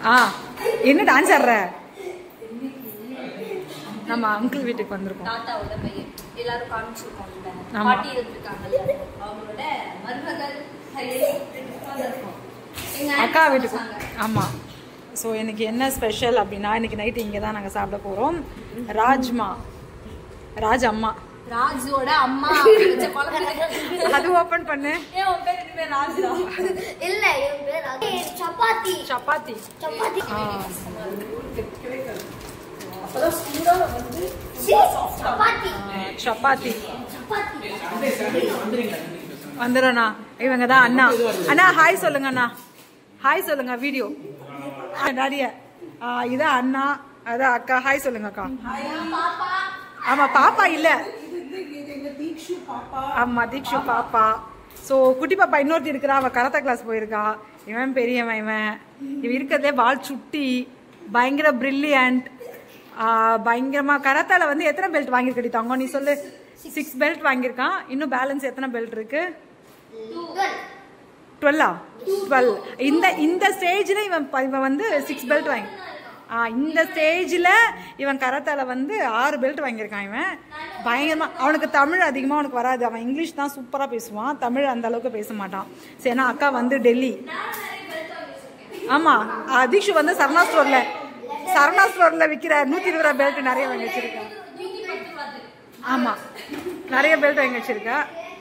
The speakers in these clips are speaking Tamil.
ஆ என்ன டான்ஸ் ஆடுற? நம்ம அங்கிள் வீட்டுக்கு வந்திருக்கோம். தாத்தாவோட பையன் எல்லாரும் காமிச்சிருக்கோம்ல. பாட்டி இருக்காங்கல்ல, அவங்களோட மருமகள் அக்கா வீட்டுக்கு. ஆமா. ஸோ எனக்கு என்ன ஸ்பெஷல் அப்படின்னா, இன்னைக்கு நைட்டு இங்கே தான் நாங்கள் சாப்பிட போகிறோம். ராஜ்மா, ராஜ் அம்மா, ராஜோட அம்மா அது ஓபன் பண்ணு. ஏன் உன் பேர் என்ன ராஜா? இல்ல என் பேர் சப்பாத்தி. சப்பாத்தி சப்பாத்தி. அப்பதான் சூடா வந்து சப்பாத்தி. சப்பாத்தி வந்துடும்ண்ணா. இவங்க தான் அண்ணா. அண்ணா ஹாய் சொல்லுங்க. அண்ணா ஹாய் சொல்லுங்க. வீடியோ டாடிய. இதான் அண்ணா, அதான் அக்கா. ஹாய் சொல்லுங்க அக்கா. ஆமா பாப்பா இல்ல. ஆமா தீக்ஷு பாப்பா. ஸோ குட்டி பாப்பா இன்னொருத்தி இருக்கிறா, அவ கராத்தே கிளாஸ் போயிருக்கா. இவன் பெரியவன். இவன் இருக்கிறதே வால் சுட்டி, பயங்கர பிரில்லியன்ட், பயங்கரமா. கராத்தால வந்து எத்தனை பெல்ட் வாங்கியிருக்கடி தங்கம்? நீ சொல்லு. 6 பெல்ட் வாங்கியிருக்கான். இன்னும் பேலன்ஸ் எத்தனை பெல்ட் இருக்கு? 12. இந்த ஸ்டேஜ்ல இவன் வந்து 6 பெல்ட் வாங்கி, இந்த ஸ்டேஜ்ல இவன் கராத்தால வந்து 6 பெல்ட் வாங்கியிருக்கான். இவன் பயங்கரமா. அவனுக்கு தமிழ் அதிகமா அவனுக்கு வராது. அவன் இங்கிலீஷ் தான் சூப்பரா பேசுவான், தமிழ் அந்த அளவுக்கு பேச மாட்டான். சரினா அக்கா வந்து டெல்லி. ஆமா தீக்ஷு வந்து சரணா ஸ்டோர்ல விற்கிற 120 ரூபா பெல்ட் நிறைய வாங்கி வச்சிருக்கேன். ஆமா நிறைய பெல்ட் வாங்கி வச்சிருக்கா.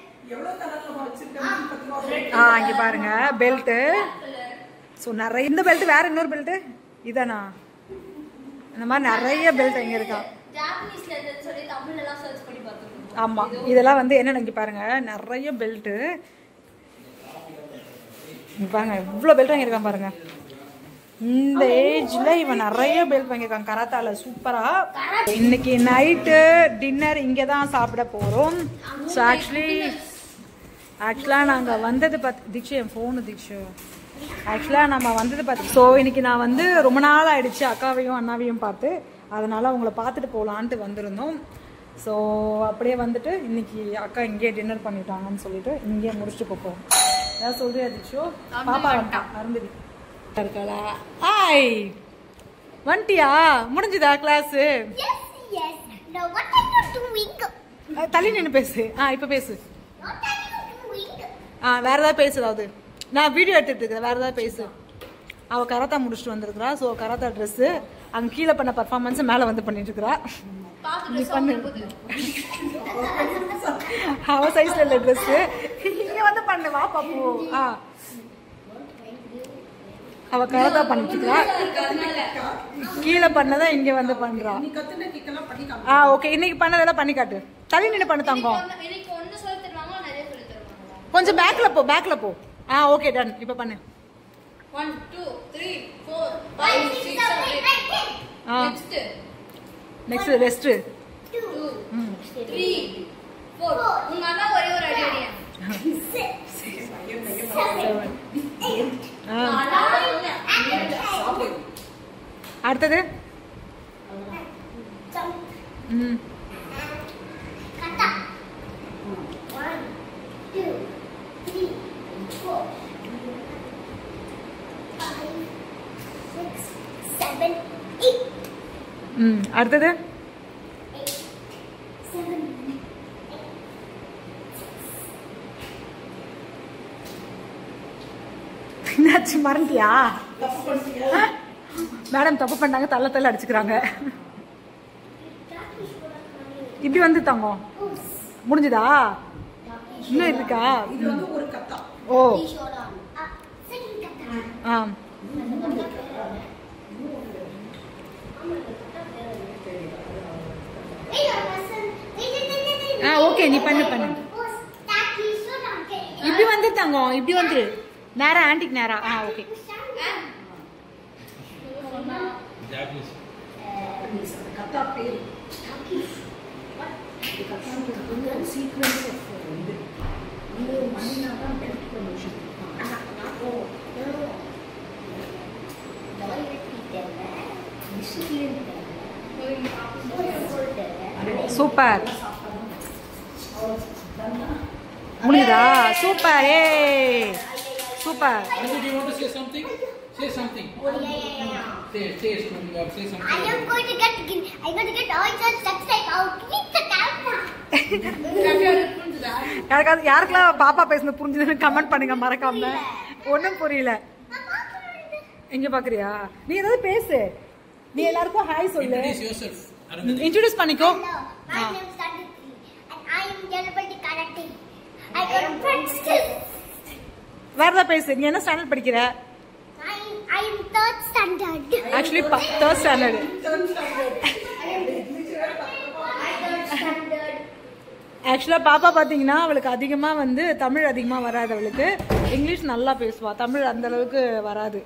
இங்க பாருங்க பெல்ட். ஸோ நிறைய. இந்த பெல்ட் வேற இன்னொரு பெல்ட் இதானா? இந்த மாதிரி நிறைய பெல்ட் வாங்கி இருக்கா. ஆமா இதெல்லாம் வந்து என்னன்னு இங்க பாருங்க, நிறைய பெல்ட். பாருங்க எவ்வளவு பெல்ட் வாங்கியிருக்கான் பாருங்க. இந்த ஏஜ்ல இவன் நிறைய பெல்ட் வாங்கியிருக்கான் கராத்தால சூப்பரா. இன்னைக்கு நைட்டு டின்னர் இங்கே தான் சாப்பிட போறோம். ஸோ ஆக்சுவலா நாங்க வந்தது பார்த்து தீக்ஷு, என் போனு தீக்ஷு. ஆக்சுவலா நம்ம வந்தது பார்த்து. ஸோ இன்னைக்கு நான் வந்து ரொம்ப நாள் ஆயிடுச்சு அக்காவையும் அண்ணாவையும் பார்த்து, அதனால அவங்கள பார்த்துட்டு போகலான்ட்டு வந்திருந்தோம். ஸோ அப்படியே வந்துட்டு இன்னைக்கு அக்கா இங்கேயே டின்னர் பண்ணிட்டாங்கன்னு சொல்லிட்டு இங்கேயே முடிச்சுட்டு போப்போம். ஏதாவது சொல்றியா தீக்ஷு? பாப்பா வந்துட்டான் அருந்ததி இருக்காளா? ஹாய் வந்துட்டியா? முடிஞ்சுதா கிளாஸ்? தள்ளி நின்று பேசு. இப்ப பேசு. வேற ஏதாவது பேசு. ஏதாவது நான் வீடியோ எடுத்துட்டு இருக்கேன். வேற ஏதாவது பேசு. அவ கராத்தா முடிச்சுட்டு வந்திருக்கிறா. ஸோ கராத்தா ட்ரெஸ் அங்க கீழே பண்ண பர்ஃபார்மன்ஸ் மேல வந்து பண்ணிட்டு இருக்கிறா. நீ பண்ணு. அவ சைஸ்ல இல்ல ட்ரெஸ். இங்க வந்து பண்ணு. வா பாப்பு. அவ கராத்தா பண்ணிட்டு இருக்கா. கீழே பண்ணதா இங்க வந்து பண்றா. ஓகே இன்னைக்கு பண்ணதெல்லாம் பண்ணி காட்டு. தள்ளி நின்று பண்ணு தங்கம். கொஞ்சம் பேக்ல போ. Okay done. இப்ப பண்ணு. 1 2 3 4 5 6 7 நெக்ஸ்ட் ரெஸ்ட் 2 3 4 உங்க அண்ணா ஒரே ஒரு அடி அடியா 6 7 அடுத்தது கட்டா 1 2 3 4 5 6 7 8 அடுத்தது 7 என்னாச்சு மறந்துட்டியா? மேடம் தப்பு பண்ணாங்க, தள்ள அடிச்சுக்கிறாங்க. இப்படி வந்து தங்கம் முடிஞ்சுதா? இன்னும் இருக்கா? ஓ ஓகே நீ பண்ணு. இப்படி வந்து தங்கம் இப்படி வந்துரு. நேரா ஆன்டிக் நேரா. ஓகே சூப்பர் முடியுதா? சூப்பர். ஏ super. Do you want to say something? Say something. Say something. I am going to get all the subscribe out. Click the camera. யாருக்கெல்லாம் பாப்பா பேசுனது புரிஞ்சுதுன்னு கமெண்ட் பண்ணுங்க மறக்காம. ஒன்றும் புரியல. எங்க பாக்குறியா? நீ ஏதாவது பேசு. நீ எல்லாருக்கும் ஹாய் சொல்லு. Introduce yourself. இன்ட்ரோ듀ce பண்ணிக்கோ. Hello, my name is Aditi and I am Janapati Karate. I got friends. வேற ஏதாவது பேசு. நீ என்ன ஸ்டாண்டர்ட் படிக்கிற? I am 3rd standard. Actually 3rd standard. ஆக்சுவலா பாப்பா பாத்தீங்கன்னா அவளுக்கு அதிகமா வந்து தமிழ் அதிகமா வராது, அவளுக்கு இங்கிலீஷ் நல்லா பேசுவா, தமிழ் அந்த அளவுக்கு வராது.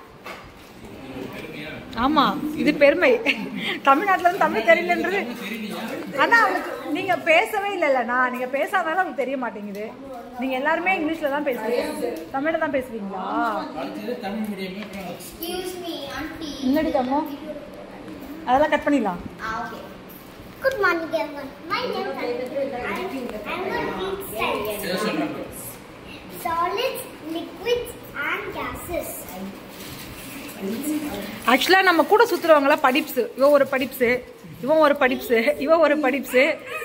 ஆமா, இது பெருமை. தமிழ்நாட்டுல இருந்து தமிழ் தெரியலன்றது. ஆனா அவளுக்கு நீங்க பேசவே இல்லைல்லண்ணா, நீங்க பேசாதனால அவளுக்கு தெரிய மாட்டேங்குது. நீங்க எல்லாருமே இங்கிலீஷ்ல தான் பேசுவீங்க, தமிழ்ல தான் பேசுவீங்களா? Excuse me, auntie. முன்னாடி தம்மோ அதெல்லாம் கட் பண்ணிடலாம். Okay. Good morning, everyone. My name is Aditi. I'm going to teach solids, liquids, and gases. ஆக்சுவலா நம்ம கூட சுத்துறவங்கள படிப்ஸ். இவன் ஒரு படிப்ஸ், இவன் ஒரு படிப்ஸ், இவன் ஒரு படிப்ஸ்.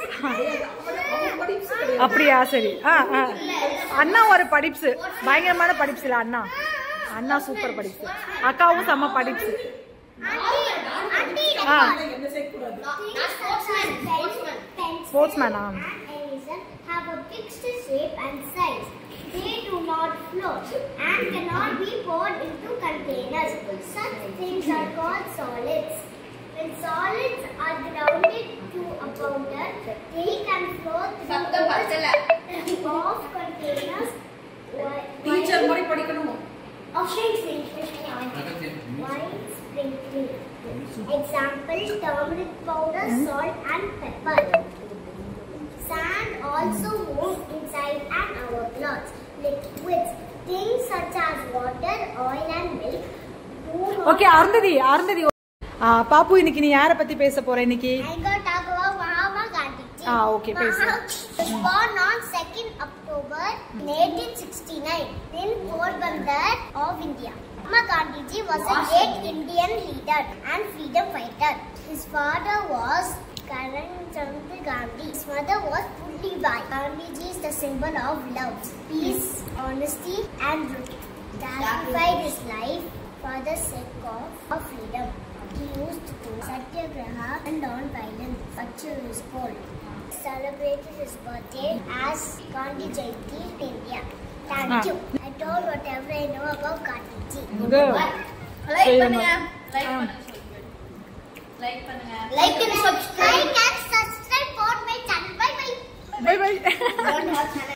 அப்படியா? சரி. அண்ணா ஒரு படிப்ஸ், பயங்கரமான படிப்ஸ். இல்ல அண்ணா, அண்ணா சூப்பர் படிப்ஸ். அக்காவும் செம்ம படிப்ஸ். ஸ்போர்ட்ஸ்மேனா? Have a fixed shape and size. They do not float and cannot be poured into containers. Such things are called solids. When solids are grounded to a powder, they can float through of containers. Teacher mari padikanu. While sprinkling. Example: turmeric powder, salt, and pepper. Sand also moves inside and our clothes. Liquids, things such as water, oil, and milk. Okay, Arundhati பாப்பு, இன்னைக்கு நீ யாரை பத்தி பேச போற? இன்னைக்கு I'm going to talk about Mahatma Gandhi. Okay, பேசு. was born on 2nd October 1869 in Porbandar of India. Mahatma Gandhi was a great Indian leader and freedom fighter. His father was Karamchand Gandhi. His mother was Pullibai. Gandhiji is the symbol of love, peace, honesty, and truth. Sacrificed his life for the sake of freedom. He used to satyagraha and non-violence. Virtue is gold. Celebrated his birthday as Gandhi Jayanti in India. Thank you. I told whatever I know about Gandhiji. Like பண்ணுங்க, like பண்ணுங்க, like பண்ணுங்க, Like and subscribe for my channel. Bye bye. Bye by.